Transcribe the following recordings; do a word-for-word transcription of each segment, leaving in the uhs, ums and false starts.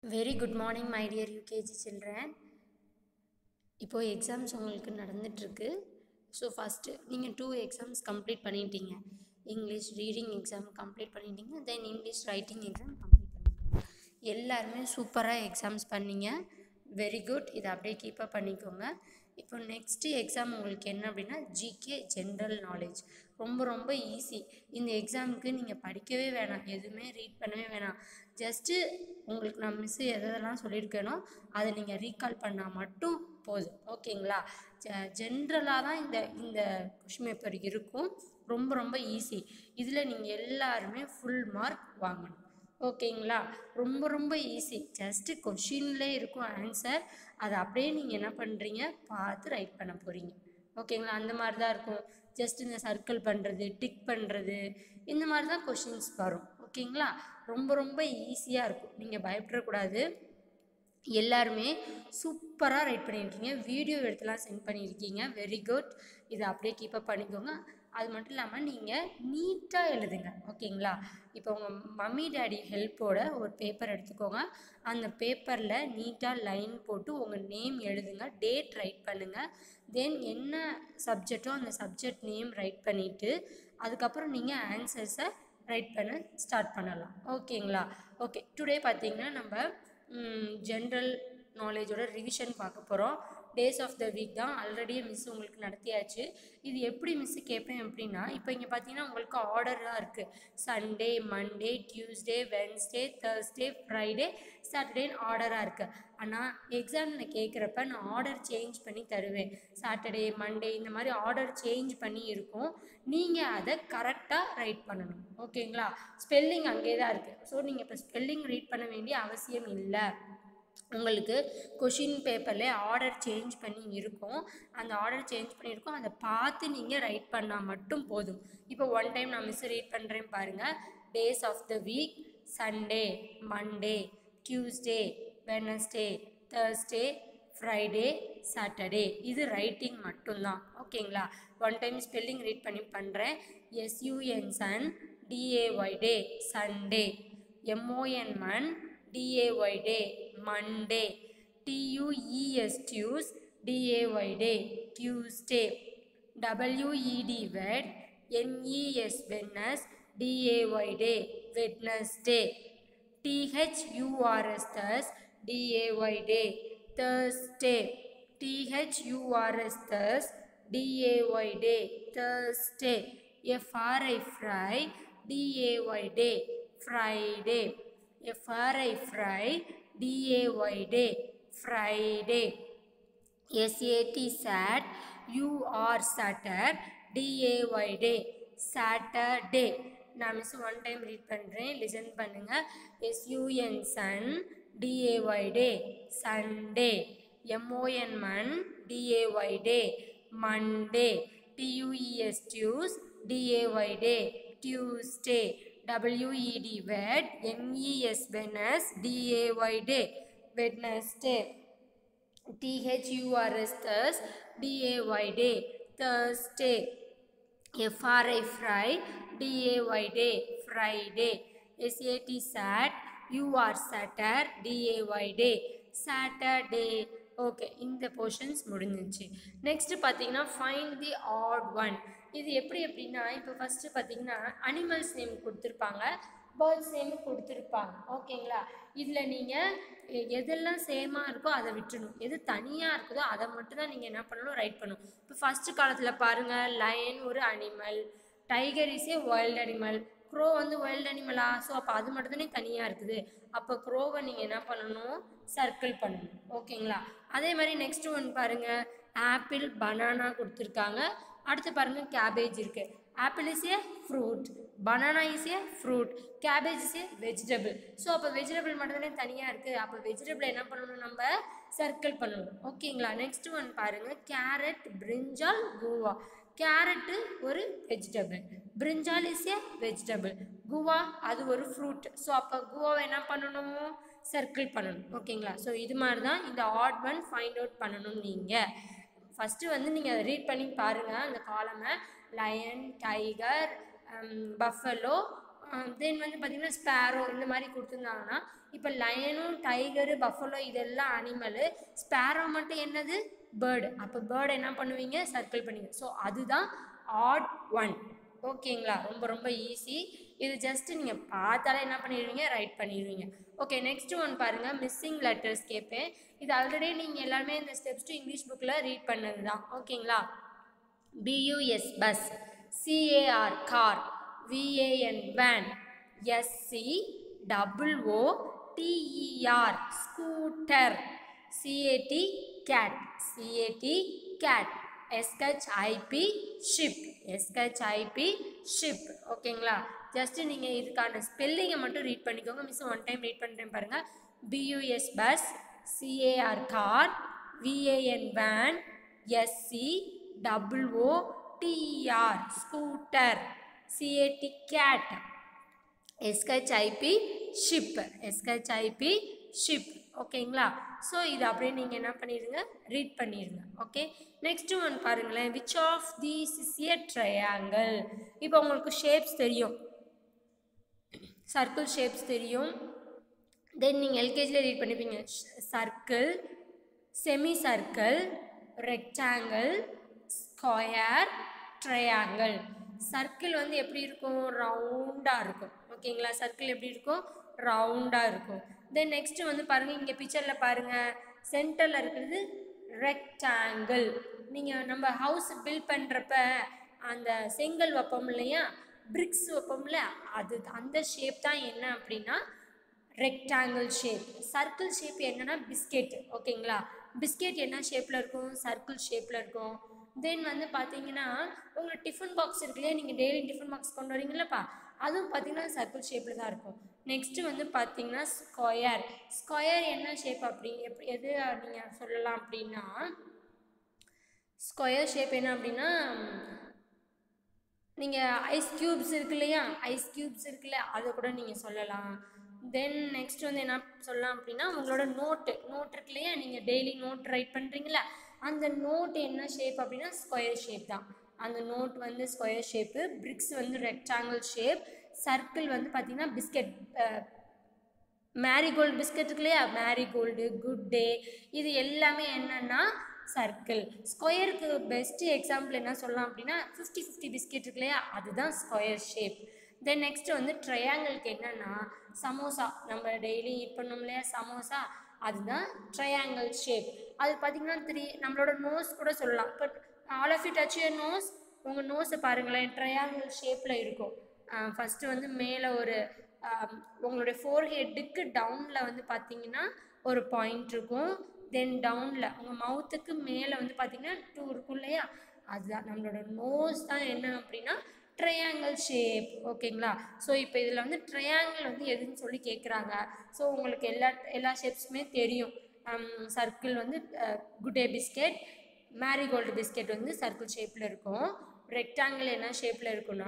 Very good morning, my dear U K G children. இப்போ exams உங்களுக்கு நடந்துட்டுருக்கு. So first நீங்கள் டூ எக்ஸாம்ஸ் கம்ப்ளீட் பண்ணிட்டீங்க. இங்கிலீஷ் ரீடிங் எக்ஸாம் கம்ப்ளீட் பண்ணிட்டீங்க, then English writing exam complete பண்ணிட்டீங்க. எல்லாருமே சூப்பராக எக்ஸாம்ஸ் பண்ணீங்க. Very good. இதை அப்படியே கீப்பப் பண்ணிக்கோங்க. இப்போ நெக்ஸ்ட்டு எக்ஸாம் உங்களுக்கு என்ன அப்படின்னா ஜிகே ஜென்ரல் நாலேஜ். ரொம்ப ரொம்ப ஈஸி. இந்த எக்ஸாமுக்கு நீங்கள் படிக்கவே வேணாம், எதுவுமே ரீட் பண்ணவே வேணாம். ஜஸ்ட்டு உங்களுக்கு நான் மிஸ்ஸு எதெல்லாம் சொல்லியிருக்கேனோ அதை நீங்கள் ரீகால் பண்ணால் மட்டும் போதும். ஓகேங்களா? ஜ ஜென்ரலாக தான் இந்த இந்த கொஷின் பேப்பர் இருக்கும். ரொம்ப ரொம்ப ஈஸி. இதில் நீங்கள் எல்லாருமே ஃபுல் மார்க் வாங்கணும். ஓகேங்களா? ரொம்ப ரொம்ப ஈஸி. ஜஸ்ட்டு கொஷின்லேயே இருக்கும் ஆன்சர். அதை அப்படியே நீங்கள் என்ன பண்ணுறீங்க, பார்த்து ரைட் பண்ண போகிறீங்க. ஓகேங்களா? அந்த மாதிரி தான் இருக்கும். ஜஸ்ட் இந்த சர்க்கிள் பண்ணுறது, டிக் பண்ணுறது, இந்த மாதிரி தான் கொஷின்ஸ் வரும். ஓகேங்களா? ரொம்ப ரொம்ப ஈஸியாக இருக்கும். நீங்கள் பயப்படக்கூடாது. எல்லாருமே சூப்பராக ரைட் பண்ணியிருக்கீங்க. வீடியோ எடுத்துலாம் சென்ட் பண்ணியிருக்கீங்க. Very good. இதை அப்படியே கீப்பப் பண்ணிக்கோங்க. அது மட்டும் இல்லாமல் நீங்கள் நீட்டாக எழுதுங்க. ஓகேங்களா? இப்போ உங்கள் மம்மி டேடி ஹெல்ப்போட ஒரு பேப்பர் எடுத்துக்கோங்க. அந்த பேப்பரில் நீட்டாக லைன் போட்டு உங்கள் நேம் எழுதுங்க. டேட் ரைட் பண்ணுங்கள். தென் என்ன சப்ஜெக்டோ அந்த சப்ஜெக்ட் நேம் ரைட் பண்ணிவிட்டு அதுக்கப்புறம் நீங்கள் ஆன்சர்ஸை ரைட் பண்ண ஸ்டார்ட் பண்ணலாம். ஓகேங்களா? ஓகே. டுடே பார்த்தீங்கன்னா நம்ம ஜென்ரல் நாலேஜோட ரிவிஷன் பார்க்க போகிறோம். டேஸ் ஆஃப் த வீக் தான் ஆல்ரெடி மிஸ் உங்களுக்கு நடத்தியாச்சு. இது எப்படி மிஸ்ஸு கேட்பேன் அப்படின்னா, இப்போ இங்கே பார்த்தீங்கன்னா உங்களுக்கு ஆர்டர்லாம் இருக்குது. Sunday, Monday, Tuesday, Wednesday, Thursday, Friday, சாட்டர்டேன்னு ஆர்டராக இருக்குது. ஆனால் எக்ஸாமில் கேட்குறப்ப நான் ஆர்டர் சேஞ்ச் பண்ணி தருவேன். சாட்டர்டே, மண்டே இந்த மாதிரி ஆர்டர் சேஞ்ச் பண்ணி இருக்கும். நீங்கள் அதை கரெக்டாக ரைட் பண்ணணும். ஓகேங்களா? ஸ்பெல்லிங் அங்கே தான் இருக்குது. ஸோ நீங்கள் இப்போ ஸ்பெல்லிங் ரீட் பண்ண வேண்டிய அவசியம் இல்லை. உங்களுக்கு கொஷின் பேப்பரில் ஆர்டர் சேஞ்ச் பண்ணி இருக்கும். அந்த ஆர்டர் சேஞ்ச் பண்ணியிருக்கோம், அதை பார்த்து நீங்கள் ரைட் பண்ணால் மட்டும் போதும். இப்போ ஒன் டைம் நான் மிஸ் ரீட் பண்ணுறேன் பாருங்கள். Days of the week Sunday, Monday, Tuesday, Wednesday, Thursday, Friday, Saturday. இது ரைட்டிங் மட்டும்தான். ஓகேங்களா? ஒன் டைம் ஸ்பெல்லிங் ரீட் பண்ணி பண்ணுறேன். S U N sun, D A Y day Sunday, M O N mon, D A Y day Monday, T U E S tues, D A Y day Tuesday, W E D wed, N E S wednes, D A Y day Wednesday, T H U R S thurs, D A Y day Thursday, T H U R S thurs, D A Y day Thursday, F R I fri, D A Y day Friday, FRI fri, D A Y day Friday, S A T sat, U R satur, D A Y day Saturday. நான் Miss one time read பண்ணுறேன், listen பண்ணுங்கள். S U N sun, D A Y day Sunday, M O N mon, D A Y day Monday, T U E S tues, D A Y day Tuesday, W E D wed, N E S wednes, D A Y day Wednesday, T H U R S thurs, D A Y day Thursday, F R I fri, D A Y day Friday, S A T sat, U R satur, D A Y day Saturday. Okay, இந்த portions முடிஞ்சிச்சு. Next பார்த்தீங்கன்னா find the odd one. இது எப்படி எப்படின்னா, இப்போ first பார்த்தீங்கன்னா animals name கொடுத்துருப்பாங்க, birds name கொடுத்துருப்பாங்க. ஓகேங்களா? இதில் நீங்கள் எதெல்லாம் சேமாக இருக்கோ அதை விட்டுணும், எது தனியாக இருக்குதோ அதை மட்டும் தான் நீங்கள் என்ன பண்ணணும், ரைட் பண்ணணும். இப்போ ஃபஸ்ட்டு காலத்தில் பாருங்கள், லயன் ஒரு animal, tiger is a wild animal, crow வந்து வைல்டு அனிமலா? ஸோ அப்போ அது மட்டும் தானே தனியாக இருக்குது. அப்போ க்ரோவை நீங்கள் என்ன பண்ணணும், சர்க்கிள் பண்ணணும். ஓகேங்களா? அதே மாதிரி நெக்ஸ்ட் ஒன் பாருங்கள், ஆப்பிள், பனானா கொடுத்துருக்காங்க. அடுத்து பாருங்கள், கேபேஜ் இருக்குது. Apple is a fruit, banana is a fruit, cabbage is a vegetable. So அப்போ வெஜிடபிள் மட்டும் தானே தனியாக இருக்குது. அப்போ வெஜிடபிள் என்ன பண்ணணும், நம்ம சர்க்கிள் பண்ணணும். ஓகேங்களா? நெக்ஸ்ட் ஒன் பாருங்கள், கேரட், பிரிஞ்சால், குவா. கேரட்டு ஒரு vegetable, brinjal is a vegetable, guava அது ஒரு ஃப்ரூட். ஸோ அப்போ குவாவை என்ன பண்ணணும், சர்க்கிள் பண்ணணும். ஓகேங்களா? ஸோ இது மாதிரி தான் இந்த ஆட் ஒன் ஃபைண்ட் அவுட் பண்ணணும். நீங்கள் ஃபஸ்ட்டு வந்து நீங்கள் அதை ரீட் பண்ணி பாருங்கள். அந்த காலமை லயன், டைகர், பஃபலோ, தென் வந்து பார்த்திங்கன்னா ஸ்பேரோ இந்த மாதிரி கொடுத்துருந்தாங்கன்னா, இப்போ லயனும் டைகரு பஃபலோ இதெல்லாம் அனிமலு, ஸ்பேரோ மட்டும் என்னது பேர்டு. அப்போ பேர்டை என்ன பண்ணுவீங்க சர்க்கிள் பண்ணுவீங்க. ஸோ அதுதான் ஆட் ஒன். ஓகேங்களா, ரொம்ப ரொம்ப ஈஸி. இது ஜஸ்ட்டு நீங்கள் பார்த்தாலே என்ன பண்ணிடுவீங்க ரைட் பண்ணிடுவீங்க. ஓகே, நெக்ஸ்ட் ஒன் பாருங்கள், மிஸ்ஸிங் லெட்டர்ஸ் கேட்பேன். இது ஆல்ரெடி நீங்கள் எல்லாருமே இந்த ஸ்டெப்ஸ் டு இங்கிலீஷ் புக்கில் ரீட் பண்ணது தான். ஓகேங்களா, B U S bus, C A R car, V A N van, S C double O T E R scooter, C A T cat, C A T cat, S H I P ship, S H I P ship. ஓகேங்களா, ஜஸ்ட்டு நீங்கள் இதுக்கான ஸ்பெல்லிங்கை மட்டும் ரீட் பண்ணிக்கோங்க. மிஸ் ஒன் டைம் ரீட் பண்ணுறேன் பாருங்கள். B U S bus, C A R car, V A N van, S C double O T E R scooter, C A T cat, S H I P ship, S H I P ship. ஓகேங்களா, so இது அப்படியே நீங்கள் என்ன பண்ணிடுங்க ரீட் பண்ணிடுங்க. ஓகே, நெக்ஸ்ட் ஒன் பாருங்களேன், which of these is a triangle. இப்போ உங்களுக்கு ஷேப்ஸ் தெரியும், சர்க்கிள் ஷேப்ஸ் தெரியும். தென் நீங்கள் எல்கேஜியில் ரீட் பண்ணிப்பீங்க, circle, semi circle, rectangle, square, triangle. Circle வந்து எப்படி இருக்கும் ரவுண்டாக இருக்கும். ஓகேங்களா, சர்க்கிள் எப்படி இருக்கும் ரவுண்டாக இருக்கும். தென் நெக்ஸ்ட்டு வந்து பாருங்கள், இங்கே பிக்சரில் பாருங்கள், சென்டரில் இருக்கிறது ரெக்டாங்கிள். நீங்கள் நம்ம ஹவுஸ் பில்ட் பண்ணுறப்ப அந்த செங்கல் வைப்போம் இல்லையா, பிரிக்ஸ் வைப்போம்ல, அது அந்த ஷேப் தான் என்ன அப்படின்னா ரெக்டாங்கிள் ஷேப். சர்க்கிள் ஷேப் என்னன்னா பிஸ்கெட். ஓகேங்களா, பிஸ்கெட் என்ன ஷேப்பில் இருக்கும் சர்க்கிள் ஷேப்பில் இருக்கும். தென் வந்து பார்த்தீங்கன்னா உங்கள் டிஃபன் பாக்ஸ் இருக்கு இல்லையா, நீங்கள் டெய்லி டிஃபன் பாக்ஸ் கொண்டு வரீங்களப்பா, அதுவும் பார்த்தீங்கன்னா சர்க்கிள் ஷேப்பில் தான் இருக்கும். நெக்ஸ்ட்டு வந்து பார்த்தீங்கன்னா ஸ்கொயர். ஸ்கொயர் என்ன ஷேப் அப்படி எப்படி எது நீங்கள் சொல்லலாம் அப்படின்னா, ஸ்கொயர் ஷேப் என்ன அப்படின்னா, நீங்கள் ஐஸ் க்யூப்ஸ் இருக்கு இல்லையா, ஐஸ் க்யூப்ஸ் இருக்குல்ல, அதை கூட நீங்கள் சொல்லலாம். தென் நெக்ஸ்ட் வந்து என்ன சொல்லலாம் அப்படின்னா, உங்களோட நோட்டு நோட் இருக்கு இல்லையா, நீங்கள் டெய்லி நோட் ரைட் பண்ணுறீங்களா, அந்த நோட் என்ன ஷேப் அப்படின்னா ஸ்கொயர் ஷேப் தான். அந்த நோட் வந்து ஸ்கொயர் ஷேப்பு, பிரிக்ஸ் வந்து ரெக்டாங்கிள் ஷேப், சர்க்கிள் வந்து பார்த்திங்கன்னா பிஸ்கெட், மேரிகோல்டு பிஸ்கெட் இருக்கு இல்லையா, மேரிகோல்டு, குட் டே, இது எல்லாமே என்னென்னா சர்க்கிள். ஸ்கொயருக்கு பெஸ்ட்டு எக்ஸாம்பிள் என்ன சொல்லலாம் அப்படின்னா ஃபிஃப்டி ஃபிஃப்டி பிஸ்கெட் இருக்கு இல்லையா, அதுதான் ஸ்கொயர் ஷேப். தென் நெக்ஸ்ட்டு வந்து ட்ரையாங்கிளுக்கு என்னென்னா சமோசா, நம்ம டெய்லி ஈட் பண்ணோம் இல்லையா சமோசா, அதுதான் ட்ரையாங்கிள் ஷேப். அது பார்த்திங்கன்னா த்ரீ நம்மளோட நோஸ் கூட சொல்லலாம். இப்போ all of you touch your nose, உங்கள் நோஸை பாருங்களேன் ட்ரையாங்கிள் ஷேப்பில் இருக்கும். ஃபஸ்ட்டு வந்து மேலே ஒரு உங்களுடைய ஃபோர்ஹெட்டுக்கு டவுனில் வந்து பார்த்திங்கன்னா ஒரு பாயிண்ட் இருக்கும். தென் டவுனில் உங்கள் மவுத்துக்கு மேலே வந்து பார்த்திங்கன்னா டூ இருக்கும் இல்லையா, அதுதான் நம்மளோட நோஸ் தான் என்ன அப்படின்னா ட்ரையாங்கிள் ஷேப். ஓகேங்களா, ஸோ இப்போ இதில் வந்து ட்ரையாங்கிள் வந்து எதுன்னு சொல்லி கேட்குறாங்க. ஸோ உங்களுக்கு எல்லா எல்லா ஷேப்ஸுமே தெரியும். சர்க்கிள் வந்து Good Day biscuit, Marigold biscuit வந்து சர்க்கிள் ஷேப்பில் இருக்கும். ரெக்டாங்கிள் என்ன ஷேப்பில் இருக்குன்னா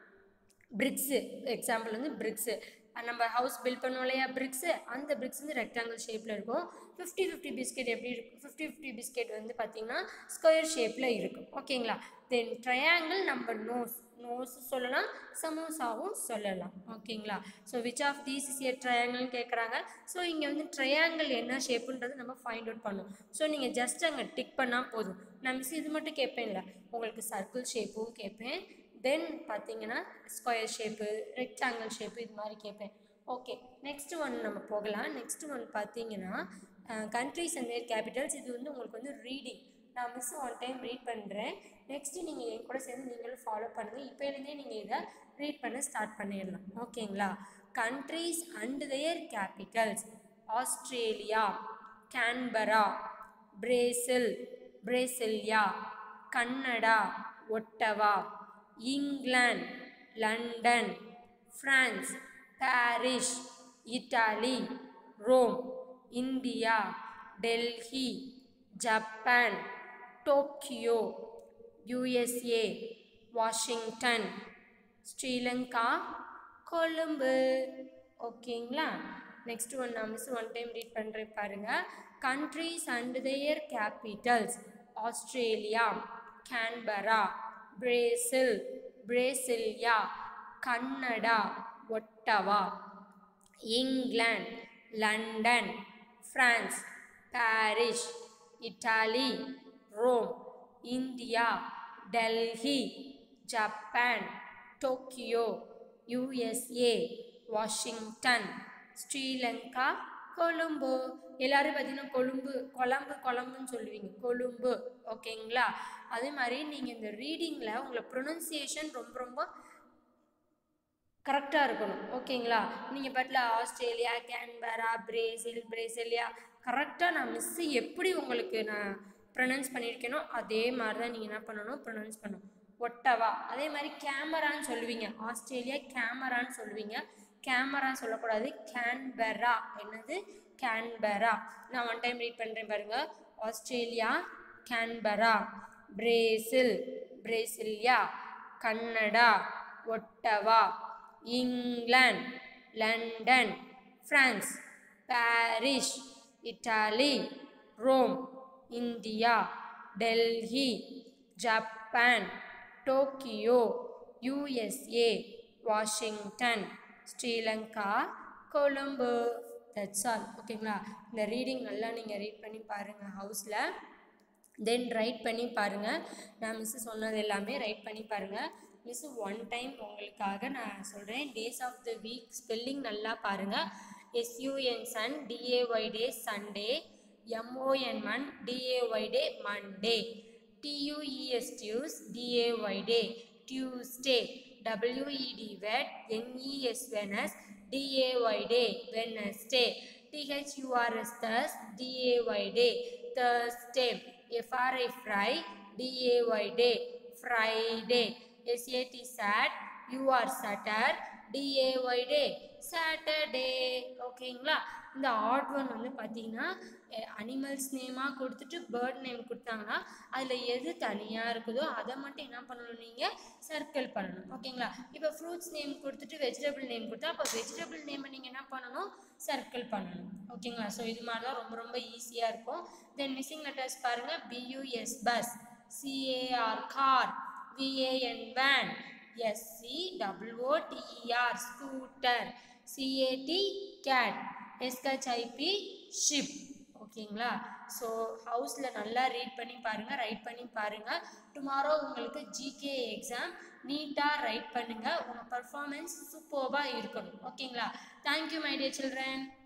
பிரிக்ஸு, எக்ஸாம்பிள் வந்து பிரிக்ஸு, நம்ம ஹவுஸ் பில்ட் பண்ணுவோம் இல்லையா பிரிக்ஸு, அந்த பிரிக்ஸ் வந்து ரெக்டாங்கிள் ஷேப்பில் இருக்கும். ஃபிஃப்டி ஃபிஃப்டி பிஸ்கெட் எப்படி இருக்கும், ஃபிஃப்டி ஃபிஃப்டி பிஸ்கெட் வந்து பார்த்திங்கன்னா ஸ்கொயர் ஷேப்பில் இருக்கும். ஓகேங்களா, தென் ட்ரையாங்கிள் நம்ம நோஸ் நோஸ் சொல்லலாம், சமோசாவும் சொல்லலாம். ஓகேங்களா, so which of these is a ட்ரையாங்கிள்னு கேட்குறாங்க. ஸோ இங்கே வந்து ட்ரையாங்கிள் என்ன ஷேப்புன்றது நம்ம ஃபைண்ட் அவுட் பண்ணணும். ஸோ நீங்கள் ஜஸ்ட் அங்கே டிக் பண்ணால் போதும். நான் மிஸ் இது மட்டும் கேட்பேன் இல்லை, உங்களுக்கு சர்க்கிள் ஷேப்பும் கேட்பேன், தென் பார்த்தீங்கன்னா ஸ்கொயர் ஷேப்பு, ரெக்டாங்கிள் ஷேப்பு, இது மாதிரி கேட்பேன். ஓகே, நெக்ஸ்ட் ஒன் நம்ம போகலாம். நெக்ஸ்ட் ஒன் பார்த்தீங்கன்னா கண்ட்ரிஸ் அண்ட் தேர் கேபிட்டல்ஸ். இது வந்து உங்களுக்கு வந்து ரீடிங். நான் மிஸ் ஒன் டைம் ரீட் பண்ணுறேன், நெக்ஸ்ட்டு நீங்கள் என் கூட சேர்ந்து நீங்களும் ஃபாலோ பண்ணுங்கள். இப்போலேருந்தே நீங்கள் இதை ரீட் பண்ண ஸ்டார்ட் பண்ணிடலாம். ஓகேங்களா, countries and their capitals: Australia, Canberra, Brazil, Brasilia, Canada, Ottawa, England, London, France, Paris, Italy, Rome, India, Delhi, Japan, Tokyo, USA, Washington, Sri Lanka, Colombo. ஓகேங்களா, நெக்ஸ்ட் ஒன் நான் மிஸ் ஒன் டைம் ரீட் பண்ணுறேன் பாருங்கள். Countries and their capitals: Australia, Canberra, Brazil, Brasilia, Canada, Ottawa. England, London, France, Paris, Italy, Rome, India, Delhi, Japan, Tokyo, USA, Washington, Sri Lanka, Colombo. எல்லாரும் பார்த்தீங்கன்னா கொழும்பு கொழம்பு கொழம்புன்னு சொல்லுவீங்க, கொழும்பு. ஓகேங்களா? அதே மாதிரி நீங்கள் இந்த ரீடிங்கில் உங்களை ப்ரொனன்சியேஷன் ரொம்ப ரொம்ப கரெக்டாக இருக்கணும். ஓகேங்களா? நீங்கள் பாட்டில் ஆஸ்திரேலியா, கேன்பரா, பிரேசில், பிரேசிலியா கரெக்டாக நான் மிஸ்ஸு எப்படி உங்களுக்கு நான் ப்ரொனவுன்ஸ் பண்ணியிருக்கேனோ அதே மாதிரி தான் நீங்கள் என்ன பண்ணணும், ப்ரொனவுன்ஸ் பண்ணணும். ஒட்டவா. அதே மாதிரி கேமரான்னு சொல்லுவீங்க, ஆஸ்திரேலியா கேமரான்னு சொல்லுவீங்க, கேமரா சொல்லக்கூடாது, கேன்பரா. என்னது? கேன்பரா. நான் ஒன் டைம் ரீட் பண்ணுறேன் பாருங்க. Australia Canberra, Brazil Brasilia, Canada Ottawa, England London, France Paris, Italy Rome, India Delhi, Japan Tokyo, USA Washington, Sri Lanka Colombo. That's all. ஓகேங்களா? இந்த ரீடிங் நல்லா நீங்கள் ரீட் பண்ணி பாருங்கள் ஹவுஸில். தென் ரைட் பண்ணி பாருங்கள். நான் மிஸ்ஸு சொன்னது எல்லாமே ரைட் பண்ணி பாருங்கள். மிஸ்ஸு ஒன் டைம் உங்களுக்காக நான் சொல்கிறேன். Days of the week spelling நல்லா பாருங்கள். S U N sun, D A Y day Sunday, M O N mon, D A Y day Monday, T U E S tues, D A Y day Tuesday, W E D wed, N E S wednes, D A Y day Wednesday, T H U R S thurs, D A Y day Thursday, F R I fry, D A Y day, Friday, S A T sat, U R satter, D A Y day, Saturday. ஓகேங்களா? இந்த add one வந்து பார்த்தீங்கன்னா animals நேமாக கொடுத்துட்டு bird name கொடுத்தாங்கன்னா அதில் எது தனியாக இருக்குதோ அதை மட்டும் என்ன பண்ணணும், நீங்கள் சர்க்கிள் பண்ணணும். ஓகேங்களா? இப்போ ஃப்ரூட்ஸ் நேம் கொடுத்துட்டு வெஜிடபிள் நேம் கொடுத்தா அப்போ வெஜிடபிள் நேமை நீங்கள் என்ன பண்ணணும், சர்க்கிள் பண்ணணும். ஓகேங்களா? ஸோ இது மாதிரி தான் ரொம்ப ரொம்ப ஈஸியாக இருக்கும். தென் மிஸ்ஸிங் லெட்டர்ஸ் பாருங்கள். B U S bus, C A R car, V A N van, S C W O T E R scooter, C A T cat, S H I P ship. ஓகேங்களா? ஸோ ஹவுஸில் நல்லா ரீட் பண்ணி பாருங்கள், ரைட் பண்ணி பாருங்கள். டுமாரோ உங்களுக்கு ஜிகே எக்ஸாம். நீட்டாக ரைட் பண்ணுங்கள். உங்கள் பர்ஃபார்மன்ஸ் சூப்பர்பாக இருக்கணும். ஓகேங்களா? Thank you my dear children.